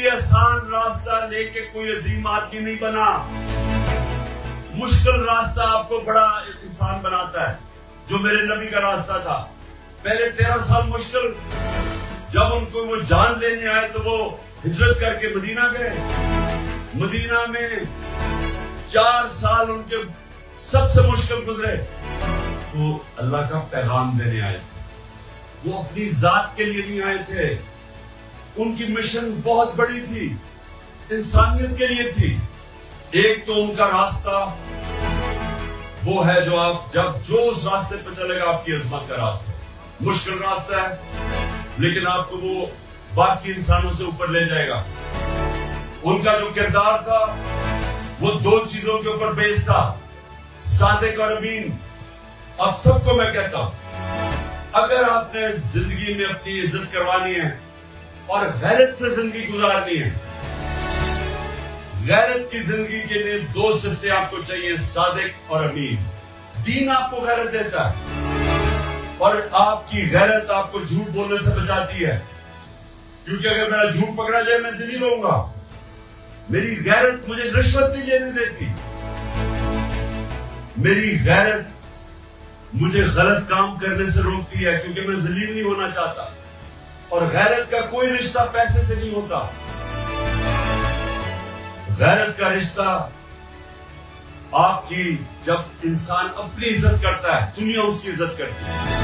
कोई आसान रास्ता लेके कोई अजीम आदमी नहीं बना। मुश्किल रास्ता आपको बड़ा इंसान बनाता है, जो मेरे नबी का रास्ता था। पहले 13 साल मुश्किल, जब उनको वो जान लेने आए तो वो हिजरत करके मदीना गए। मदीना में 4 साल उनके सबसे मुश्किल गुजरे, तो अल्लाह का पैगाम देने आए थे। वो अपनी जात के लिए नहीं आए थे, उनकी मिशन बहुत बड़ी थी, इंसानियत के लिए थी। एक तो उनका रास्ता वो है जो आप जो उस रास्ते पर चलेगा आपकी अजमत का रास्ता। मुश्किल रास्ता है लेकिन आपको वो बाकी इंसानों से ऊपर ले जाएगा। उनका जो किरदार था वो 2 चीजों के ऊपर बेस्ड था, सादिक और अमीन। अब सबको मैं कहता हूं, अगर आपने जिंदगी में अपनी इज्जत करवानी है और गैरत से जिंदगी गुजारनी है, गैरत की जिंदगी के लिए 2 सिफतें आपको चाहिए, सादिक और अमीन। दीन आपको गैरत देता है और आपकी गैरत आपको झूठ बोलने से बचाती है, क्योंकि अगर मेरा झूठ पकड़ा जाए मैं ज़लील होऊंगा। मेरी गैरत मुझे रिश्वत नहीं लेने देती, मेरी गैरत मुझे गलत काम करने से रोकती है, क्योंकि मैं ज़लील नहीं होना चाहता। और गैरत का कोई रिश्ता पैसे से नहीं होता। गैरत का रिश्ता आपकी, जब इंसान अपनी इज्जत करता है, दुनिया उसकी इज्जत करती है।